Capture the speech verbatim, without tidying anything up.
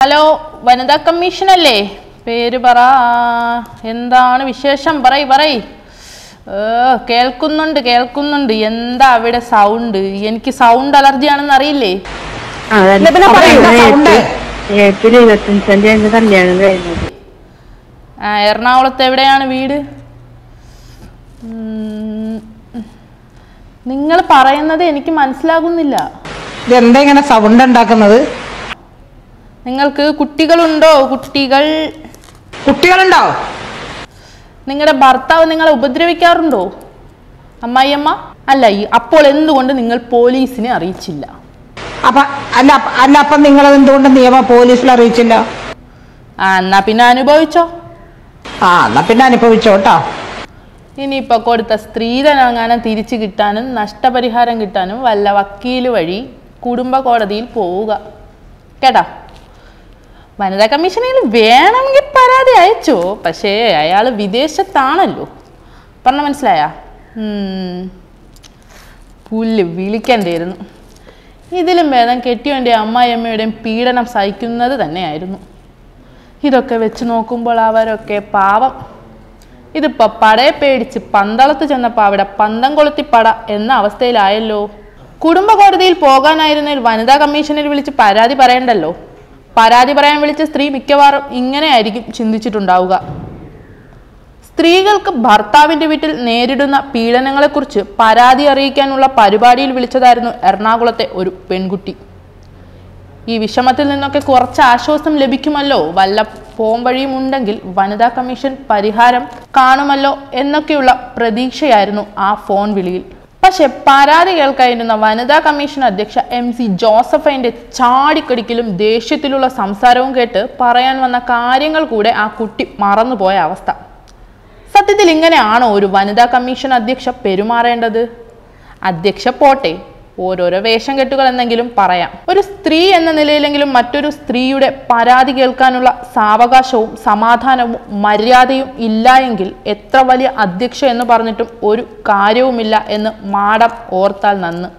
Hello, വനിതാ commission അല്ലേ? പേര് പറ, എന്താണ് വിശേഷം? പറയ് പറയ്. കേൾക്കുന്നുണ്ട് കേൾക്കുന്നുണ്ട്. എന്താ അവിടെ സൗണ്ട്? എനിക്ക് സൗണ്ട് അലർജി ആണെന്ന് അറിയില്ലേ? ആ, എറണാകുളത്ത് എവിടെയാണ് വീട്? നിങ്ങൾ പറയുന്നത് എനിക്ക് മനസ്സിലാകുന്നില്ല. എന്താ ഇങ്ങനെ സൗണ്ട് ഉണ്ടാക്കുന്നത്? നിങ്ങൾക്ക് കുട്ടികളുണ്ടോ? കുട്ടികൾ കുട്ടികളുണ്ടോ? നിങ്ങളുടെ ഭർത്താവ് നിങ്ങളെ ഉപദ്രവിക്കാറുണ്ടോ? അമ്മായിയമ്മ അല്ല, അപ്പോൾ എന്തുകൊണ്ട് നിങ്ങൾ പോലീസിനെ അറിയിച്ചില്ല? അപ്പൊ അല്ല അല്ല അപ്പൊ നിങ്ങൾ എന്തുകൊണ്ട് നിയമം പോലീസിൽ അറിയിച്ചില്ല? ആ, എന്നാ പിന്നെ അനുഭവിച്ചോ. ആ, എന്നാ പിന്നെ അനുഭവിച്ചോട്ടോ. ഇനിയിപ്പോ കൊടുത്ത സ്ത്രീധനങ്ങാനം തിരിച്ചു കിട്ടാനും നഷ്ടപരിഹാരം കിട്ടാനും വല്ല വക്കീല് വഴി കുടുംബ കോടതിയിൽ പോവുക കേട്ടാ. വനിതാ കമ്മീഷനിൽ വേണമെങ്കിൽ പരാതി അയച്ചോ, പക്ഷേ അയാൾ വിദേശത്താണല്ലോ. പറഞ്ഞ മനസ്സിലായ? പുല്ല് വിളിക്കണ്ടായിരുന്നു. ഇതിലും ഭേദം കെട്ടിയവൻ്റെ അമ്മായിയമ്മയുടെയും പീഡനം സഹിക്കുന്നത് തന്നെയായിരുന്നു. ഇതൊക്കെ വെച്ച് നോക്കുമ്പോൾ അവരൊക്കെ പാവം. ഇതിപ്പോ പടയെ പേടിച്ച് പന്തളത്ത് ചെന്നപ്പോൾ അവിടെ പന്തം കൊളുത്തി പട എന്ന അവസ്ഥയിലായല്ലോ. കുടുംബ കോടതിയിൽ പോകാനായിരുന്നതിൽ വനിതാ കമ്മീഷനിൽ വിളിച്ച് പരാതി പറയണ്ടല്ലോ. പരാതി പറയാൻ വിളിച്ച സ്ത്രീ മിക്കവാറും ഇങ്ങനെയായിരിക്കും ചിന്തിച്ചിട്ടുണ്ടാവുക. സ്ത്രീകൾക്ക് ഭർത്താവിൻ്റെ വീട്ടിൽ നേരിടുന്ന പീഡനങ്ങളെക്കുറിച്ച് പരാതി അറിയിക്കാനുള്ള പരിപാടിയിൽ വിളിച്ചതായിരുന്നു എറണാകുളത്തെ ഒരു പെൺകുട്ടി. ഈ വിഷമത്തിൽ നിന്നൊക്കെ കുറച്ച് ആശ്വാസം ലഭിക്കുമല്ലോ, വല്ല പോം വഴിയും ഉണ്ടെങ്കിൽ വനിതാ കമ്മീഷൻ പരിഹാരം കാണുമല്ലോ എന്നൊക്കെയുള്ള പ്രതീക്ഷയായിരുന്നു ആ ഫോൺ വിളിയിൽ. പക്ഷെ പരാതി കേൾക്കായിരുന്ന വനിതാ കമ്മീഷൻ അധ്യക്ഷ എം സി ജോസഫൈൻ്റെ ചാടിക്കടിക്കലും ദേഷ്യത്തിലുള്ള സംസാരവും കേട്ട് പറയാൻ വന്ന കാര്യങ്ങൾ കൂടെ ആ കുട്ടി മറന്നുപോയ അവസ്ഥ. സത്യത്തിൽ ഇങ്ങനെയാണോ ഒരു വനിതാ കമ്മീഷൻ അധ്യക്ഷ പെരുമാറേണ്ടത്? അധ്യക്ഷ പോട്ടെ, ഓരോരോ വേഷം കെട്ടുകൾ എന്നെങ്കിലും പറയാം. ഒരു സ്ത്രീ എന്ന നിലയിലെങ്കിലും മറ്റൊരു സ്ത്രീയുടെ പരാതി കേൾക്കാനുള്ള സാവകാശവും സമാധാനവും മര്യാദയും ഇല്ല എങ്കിൽ എത്ര വലിയ അധ്യക്ഷ എന്ന് പറഞ്ഞിട്ടും ഒരു കാര്യവുമില്ല എന്ന് മാഡം ഓർത്താൽ നന്ന്.